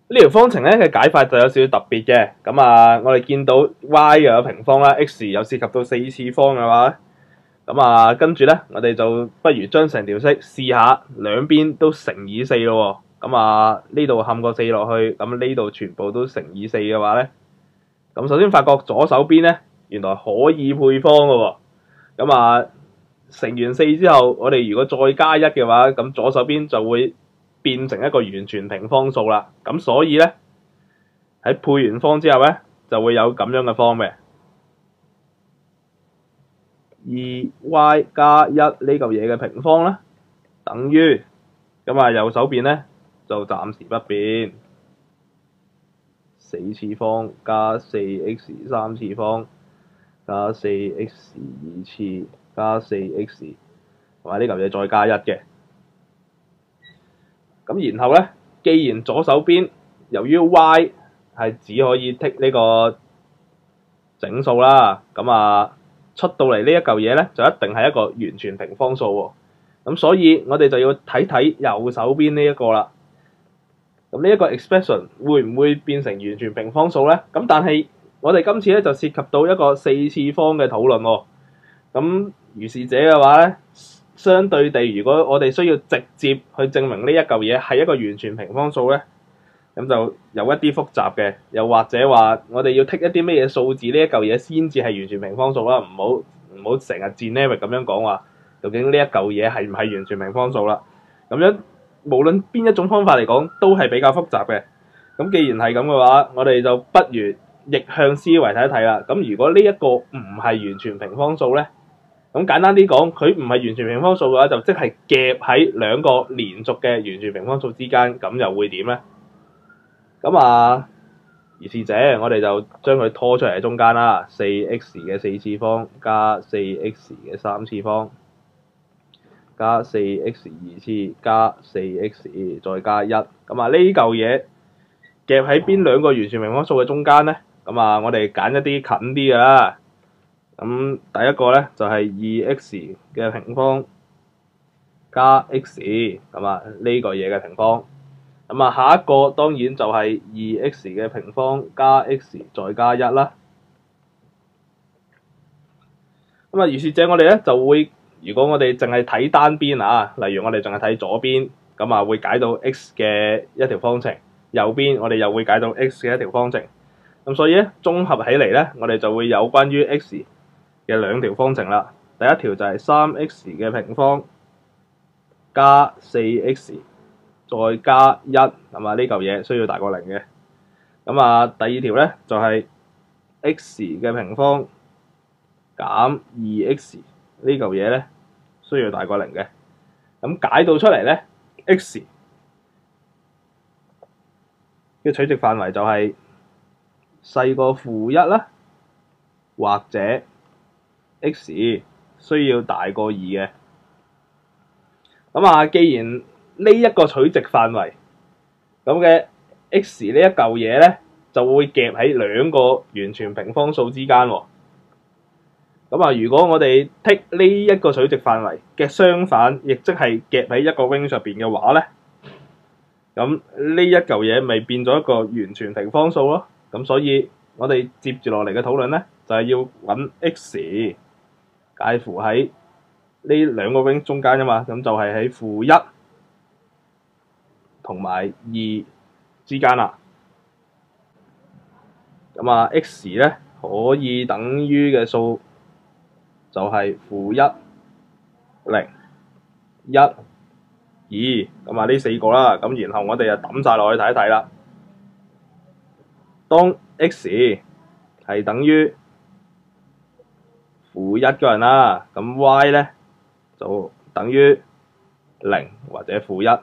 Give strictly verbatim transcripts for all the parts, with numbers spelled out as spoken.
呢條方程咧嘅解法就有少少特別嘅。咁啊，我哋見到 y 又有平方啦 ，x 又涉及到四次方嘅話，咁啊，跟住咧，我哋就不如將成條式試下兩邊都乘以四咯喎。咁啊，呢度冚個四落去，咁呢度全部都乘以四嘅話咧，咁首先發覺左手邊咧原來可以配方嘅喎。咁啊，乘完四之後，我哋如果再加一嘅話，咁左手邊就會變成一個完全平方數啦。咁所以咧，喺配完方之後咧，就會有咁樣嘅方嘅。二 y 加一呢嚿嘢嘅平方咧，等於咁啊，右手邊咧就暫時不變，四次方加四 x 三次方加四 x 二次加四 x， 同埋呢嚿嘢再加一嘅。咁然後咧，既然左手邊由於 y 係只可以剔呢個整數啦，咁啊出到嚟呢一嚿嘢咧就一定係一個完全平方數喎。咁所以我哋就要睇睇右手邊呢一個啦。咁呢一個 expression 會唔會變成完全平方數咧？咁但係我哋今次咧就涉及到一個四次方嘅討論喎。咁如是者嘅話咧，相對地，如果我哋需要直接去證明呢一嚿嘢係一個完全平方數咧，咁就有一啲複雜嘅，又或者話我哋要剔一啲咩嘢數字呢一嚿嘢先至係完全平方數啦，唔好唔好成日 generic 咁樣講話，究竟呢一嚿嘢係唔係完全平方數啦？咁樣無論邊一種方法嚟講，都係比較複雜嘅。咁既然係咁嘅話，我哋就不如逆向思維睇一睇啦。咁如果呢一個唔係完全平方數咧，咁簡單啲講，佢唔係完全平方數嘅話，就即係夾喺兩個連續嘅完全平方數之間，咁又會點咧？咁啊，如是者，我哋就將佢拖出嚟喺中間啦。四 x 嘅四次方加四 x 嘅三次方加四 x 二次加四 x 再加一。咁啊，呢嚿嘢夾喺邊兩個完全平方數嘅中間咧？咁啊，我哋揀一啲近啲嘅啦。咁第一個咧就係二 x 嘅平方加 x， 咁啊呢個嘢嘅平方。咁啊，下一個當然就係二 x 嘅平方加 x 再加一啦。咁啊，如是者我哋咧就會，如果我哋淨係睇單邊啊，例如我哋淨係睇左邊，咁啊會解到 x 嘅一條方程，右邊我哋又會解到 x 嘅一條方程。咁所以咧，綜合起嚟咧，我哋就會有關於 x 嘅兩條方程啦。第一條就係三 x 嘅平方加四 x。再加一，咁啊呢嚿嘢需要大過零嘅。咁啊第二條咧就係、是、x 嘅平方減二 x 呢嚿嘢咧需要大過零嘅。咁解到出嚟咧 ，x 嘅取值範圍就係細過負一啦，或者 x 需要大過二嘅。咁啊，既然呢一個取值範圍咁嘅 x 呢一嚿嘢咧，就會夾喺兩個完全平方數之間喎。咁啊，如果我哋剔呢一個取值範圍嘅相反，亦即係夾喺一個 range 入邊嘅話咧，咁呢一嚿嘢咪變咗一個完全平方數咯。咁所以我哋接住落嚟嘅討論咧，就係、是、要揾 x 介乎喺呢兩個 range 中間啊嘛，咁就係喺負一同埋二之間啦。咁啊 x 咧可以等於嘅數就係負一、零、一、二，咁啊呢四個啦。咁然後我哋就抌晒落去睇一睇啦。當 x 係等於負一個人啦，咁 y 咧就等於零或者負一。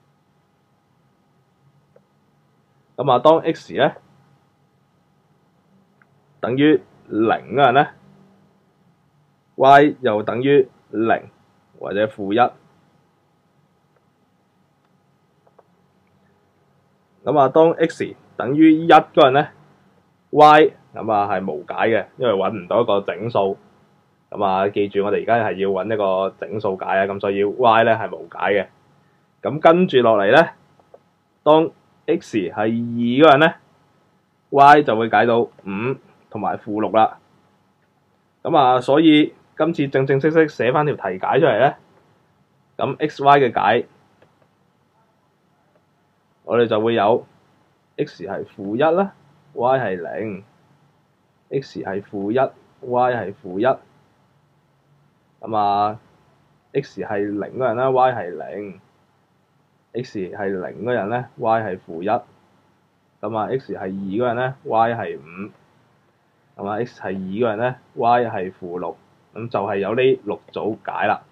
咁啊，當 x 咧等於零嘅人咧 ，y 又等於零或者負一。咁啊，當 x 等於一嗰人咧 ，y 咁啊係無解嘅，因為揾唔到一個整數。咁啊，記住我哋而家係要揾一個整數解啊，咁所以 y 咧係無解嘅。咁跟住落嚟咧，當 x 係二嗰人咧 ，y 就會解到五同埋負六啦。咁啊，所以今次正正式式寫翻條題解出嚟咧，咁 x y 嘅解，我哋就會有 x 係負一啦 ，y 係零 ，x 係負一 ，y 係負一。咁啊 ，x 係零嗰人咧 ，y 係零 ；x 係零嗰人咧 ，y 係負一。咁啊，x 係二嗰人咧 ，y 係五。咁啊，x 係二嗰人咧 ，y 係負六。咁就係有呢六組解啦。